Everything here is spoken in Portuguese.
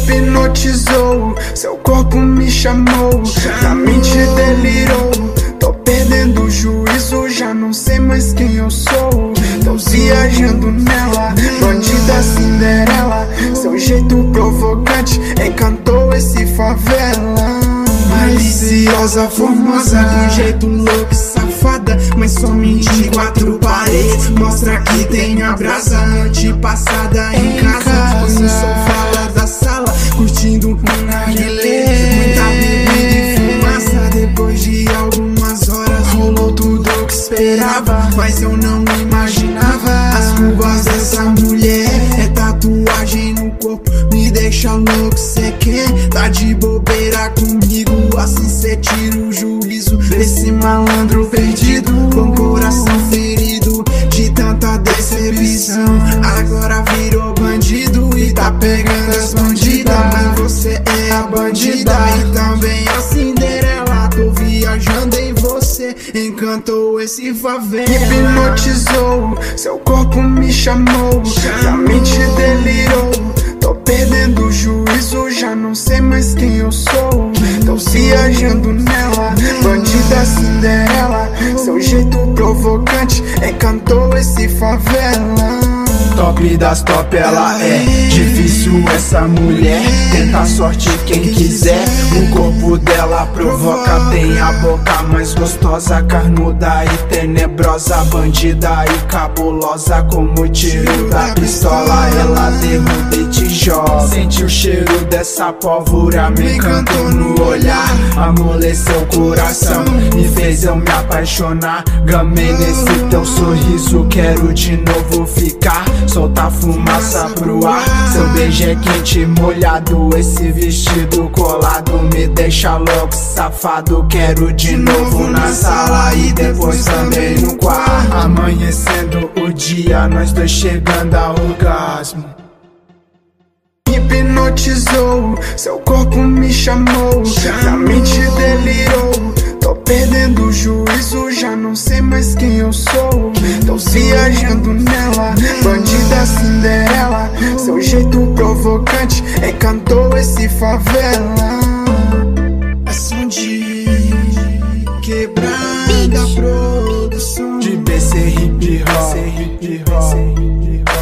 hipnotizou, seu corpo me chamou, na mente delirou. Tô perdendo o juízo, já não sei mais quem eu sou. Tô viajando nela, bandida Cinderela. Seu jeito provocante encantou esse favela. Maliciosa, formosa, de jeito louco e safada, mas somente em quatro paredes. Mostra que tem a brasa antepassada em casa. Põe no sofá lá da sala, curtindo um narguilé. Muita bebida e fumaça, depois de algumas horas rolou tudo o que esperava, mas eu não imaginava as curvas dessa mulher. É tatuagem no corpo, me deixa louco. Cê quer tá de bobeira comigo, assim cê tira o juízo desse malandro perdido, com coração ferido de tanta decepção. Agora virou bandido e tá pegando as bandidas, mas você é a bandida e também a Cinderela. Tô viajando em você, encantou esse favela. Hipnotizou, seu corpo me chamou, na mente delirou. Tô perdendo o juízo, já não sei mais quem eu sou. Tô viajando nela, bandida Cinderela. Seu jeito provocante encantou esse favela. Top das top, ela é difícil essa mulher. Tenta a sorte quem quiser. O corpo dela provoca, tem a boca mais gostosa, carnuda e tenebrosa, bandida e cabulosa, como o tiro da pistola. Ela derruba e te joga. Sente o cheiro dessa pólvora, me encantou no olhar, amoleceu o coração, me fez eu me apaixonar. Gamei nesse teu sorriso, quero de novo ficar. Solta fumaça pro ar, seu beijo é quente e molhado. Esse vestido colado me deixa louco, safado. Quero de novo na sala e depois também no quarto. Amanhecendo o dia, nós dois chegando ao orgasmo. Hipnotizou, seu corpo me chamou, na mente delirou. Tô perdendo o juízo, já não sei mais quem eu sou. Tô viajando nela, bandida Cinderela. Seu jeito provocante encantou esse favela. É som de Quebrada Produção, de BC Hip Hop.